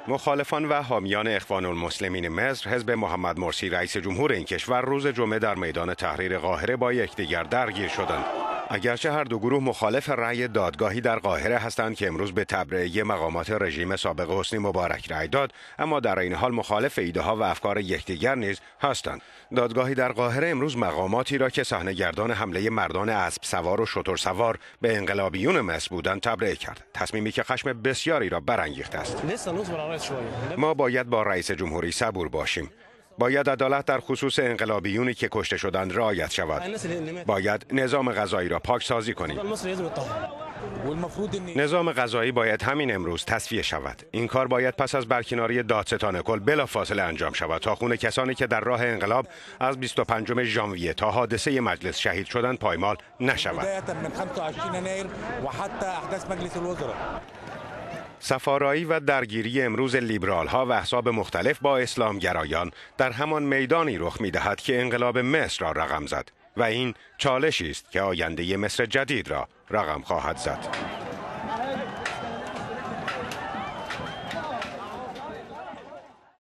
مخالفان و حامیان اخوان المسلمین مصر حزب محمد مرسی رئیس جمهور این کشور روز جمعه در میدان تحریر قاهره با یکدیگر درگیر شدند. اگرچه هر دو گروه مخالف رأی دادگاهی در قاهره هستند که امروز به تبرئه مقامات رژیم سابق حسنی مبارک رأی داد، اما در این حال مخالف ایده‌ها و افکار یکدیگر نیز هستند. دادگاهی در قاهره امروز مقاماتی را که صحنه‌گردان حمله مردان اسب سوار و شتر سوار به انقلابیون مصر بودند تبرئه کرد. تصمیمی که خشم بسیاری را برانگیخته است. ما باید با رئیس جمهوری صبور باشیم. باید عدالت در خصوص انقلابیونی که کشته شدند رعایت شود. باید نظام قضایی را پاکسازی کنیم. نظام قضایی باید همین امروز تصفیه شود. این کار باید پس از برکناری دادستان کل بلافاصله انجام شود تا خون کسانی که در راه انقلاب از 25 ژانویه تا حادثه مجلس شهید شدند پایمال نشود. صفارایی و درگیری امروز لیبرال ها و احزاب مختلف با اسلامگرایان در همان میدانی رخ می دهد که انقلاب مصر را رقم زد و این چالشی است که آینده مصر جدید را رقم خواهد زد.